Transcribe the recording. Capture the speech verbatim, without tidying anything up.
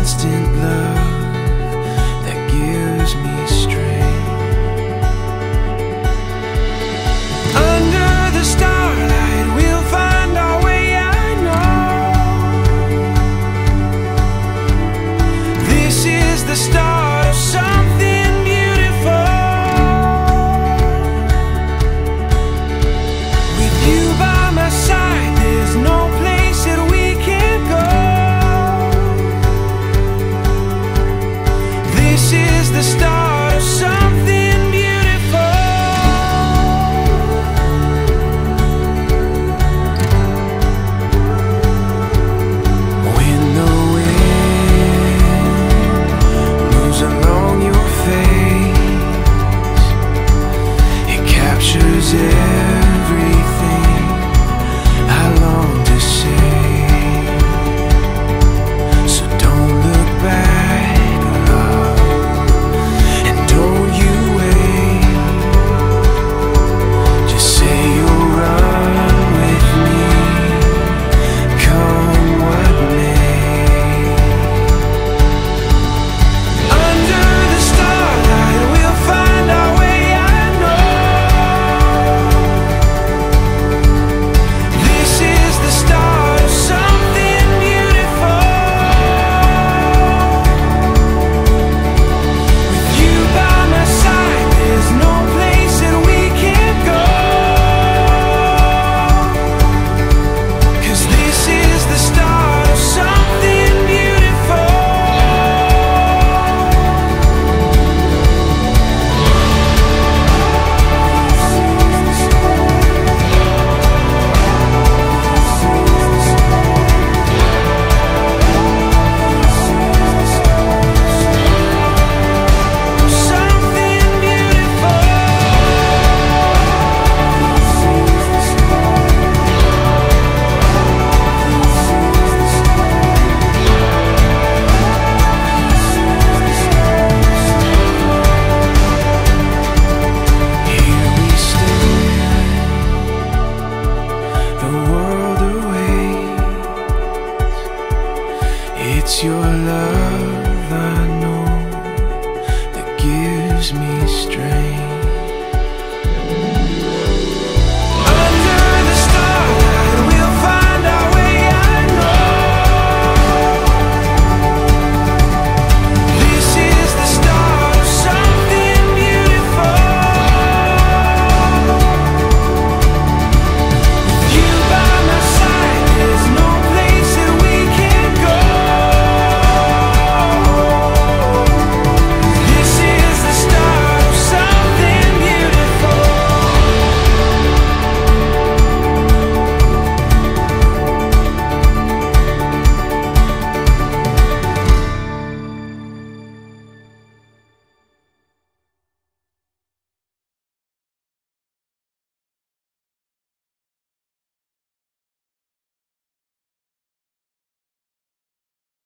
constant love that gives me strength. Under the starlight we'll find our way, I know. This is the start of something beautiful. With you by my side, there's no place that we can't go. This is the start of something beautiful. When the wind moves along your face, it captures everything I long to say. So don't look back, love, and don't you wait. Just say you'll run with me, come what may. Under the starlight we'll find our way, I know. This is the start of something beautiful. With you by my side, there's no place that we can't go. 'Cause this is the start of something beautiful. Something beautiful. Here we stand, the world awaits. It's your love, I know, that gives me strength.